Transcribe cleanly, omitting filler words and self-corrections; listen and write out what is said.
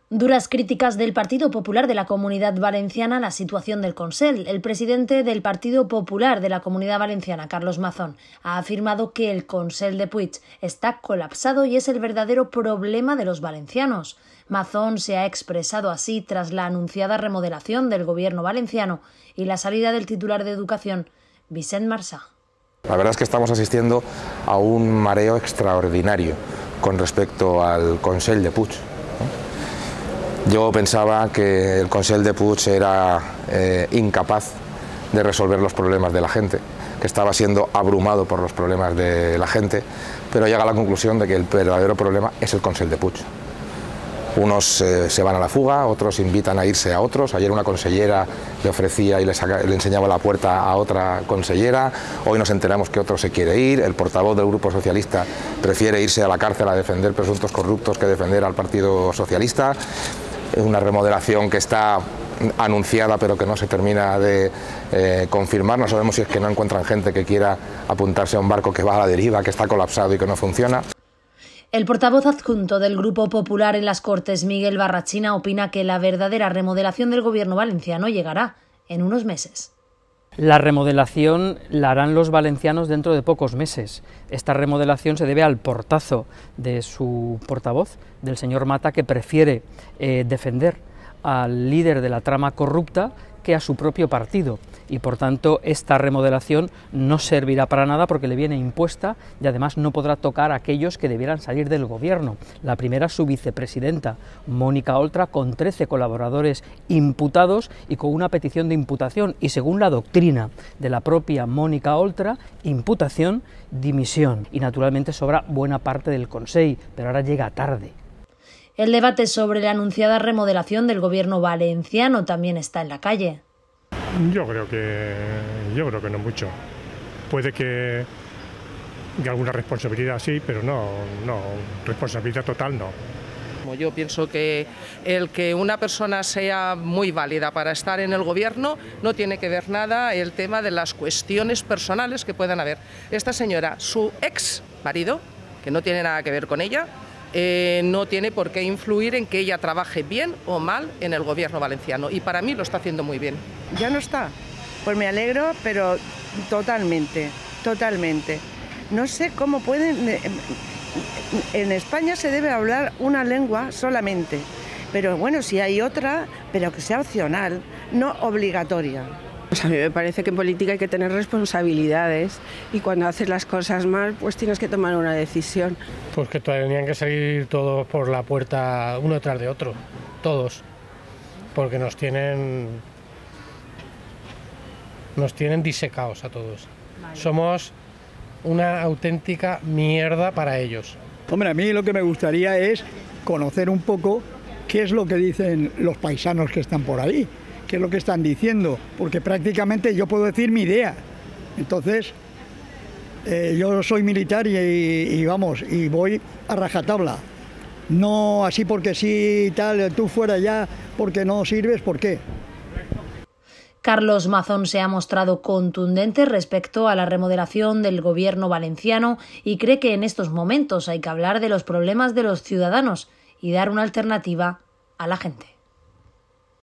Duras críticas del Partido Popular de la Comunidad Valenciana a la situación del Consell. El presidente del Partido Popular de la Comunidad Valenciana, Carlos Mazón, ha afirmado que el Consell de Puig está colapsado y es el verdadero problema de los valencianos. Mazón se ha expresado así tras la anunciada remodelación del gobierno valenciano y la salida del titular de Educación, Vicent Marsà. La verdad es que estamos asistiendo a un mareo extraordinario con respecto al Consell de Puig. Yo pensaba que el Consell de Puig era incapaz de resolver los problemas de la gente, que estaba siendo abrumado por los problemas de la gente, pero llega a la conclusión de que el verdadero problema es el Consell de Puig. Unos se van a la fuga, otros invitan a irse a otros. Ayer una consellera le ofrecía y le enseñaba la puerta a otra consellera. Hoy nos enteramos que otro se quiere ir. El portavoz del Grupo Socialista prefiere irse a la cárcel a defender presuntos corruptos que defender al Partido Socialista. Es una remodelación que está anunciada pero que no se termina de confirmar. No sabemos si es que no encuentran gente que quiera apuntarse a un barco que va a la deriva, que está colapsado y que no funciona. El portavoz adjunto del Grupo Popular en las Cortes, Miguel Barrachina, opina que la verdadera remodelación del gobierno valenciano llegará en unos meses. La remodelación la harán los valencianos dentro de pocos meses. Esta remodelación se debe al portazo de su portavoz, del señor Mata, que prefiere defender al líder de la trama corrupta que a su propio partido, y por tanto esta remodelación no servirá para nada porque le viene impuesta y además no podrá tocar a aquellos que debieran salir del gobierno. La primera, su vicepresidenta, Mónica Oltra, con 13 colaboradores imputados y con una petición de imputación, y según la doctrina de la propia Mónica Oltra, imputación, dimisión, y naturalmente sobra buena parte del Consell, pero ahora llega tarde. El debate sobre la anunciada remodelación del gobierno valenciano también está en la calle. Yo creo que no mucho. Puede que alguna responsabilidad sí, pero no, responsabilidad total no. Yo pienso que el que una persona sea muy válida para estar en el gobierno no tiene que ver nada el tema de las cuestiones personales que puedan haber. Esta señora, su ex marido, que no tiene nada que ver con ella, no tiene por qué influir en que ella trabaje bien o mal en el gobierno valenciano, y para mí lo está haciendo muy bien. Ya no está, pues me alegro, pero totalmente. No sé cómo pueden... En España se debe hablar una lengua solamente, pero bueno, si hay otra, pero que sea opcional, no obligatoria. Pues a mí me parece que en política hay que tener responsabilidades y cuando haces las cosas mal, pues tienes que tomar una decisión. Pues que tenían que salir todos por la puerta uno tras de otro, todos, porque nos tienen disecados a todos. Somos una auténtica mierda para ellos. Hombre, a mí lo que me gustaría es conocer un poco qué es lo que dicen los paisanos que están por ahí. ¿Qué es lo que están diciendo? Porque prácticamente yo puedo decir mi idea. Entonces, yo soy militar y vamos, y voy a rajatabla. No así porque sí, tal, tú fuera ya porque no sirves, ¿por qué? Carlos Mazón se ha mostrado contundente respecto a la remodelación del gobierno valenciano y cree que en estos momentos hay que hablar de los problemas de los ciudadanos y dar una alternativa a la gente.